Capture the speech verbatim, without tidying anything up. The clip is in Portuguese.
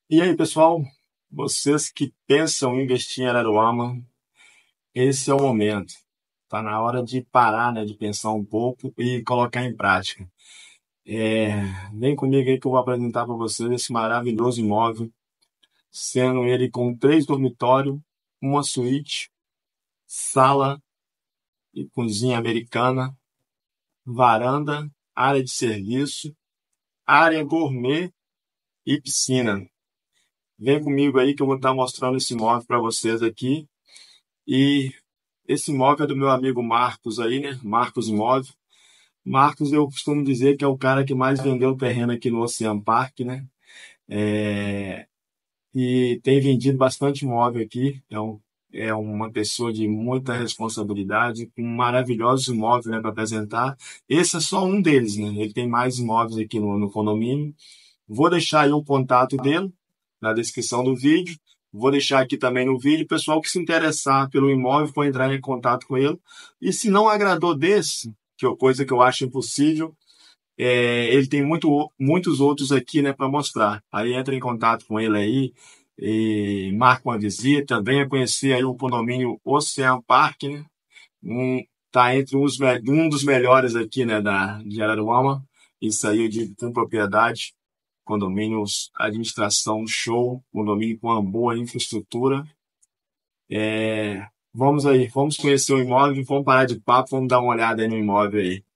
E aí, pessoal, vocês que pensam em investir em Araruama, esse é o momento. Está na hora de parar, né, de pensar um pouco e colocar em prática. É, vem comigo aí que eu vou apresentar para vocês esse maravilhoso imóvel, sendo ele com três dormitórios, uma suíte, sala e cozinha americana, varanda, área de serviço, área gourmet e piscina. Vem comigo aí que eu vou estar mostrando esse imóvel para vocês aqui. E esse imóvel é do meu amigo Marcos aí, né? Marcos Imóvel. Marcos, eu costumo dizer que é o cara que mais vendeu terreno aqui no Ocean Park, né? É, E tem vendido bastante imóvel aqui. É, um, é uma pessoa de muita responsabilidade, com maravilhosos imóveis, né, para apresentar. Esse é só um deles, né? Ele tem mais imóveis aqui no, no condomínio. Vou deixar aí o contato dele na descrição do vídeo. Vou deixar aqui também no vídeo. Pessoal que se interessar pelo imóvel pode entrar em contato com ele. E se não agradou desse, que é coisa que eu acho impossível, é, ele tem muito, muitos outros aqui, né, para mostrar. Aí entra em contato com ele aí e marca uma visita. Venha conhecer aí o condomínio Ocean Park, né? Um, tá entre os, um dos melhores aqui, né, da, de Araruama. Isso aí eu digo com propriedade. Condomínios, administração show, condomínio com uma boa infraestrutura. É, vamos aí, vamos conhecer o imóvel, vamos parar de papo, vamos dar uma olhada aí no imóvel aí.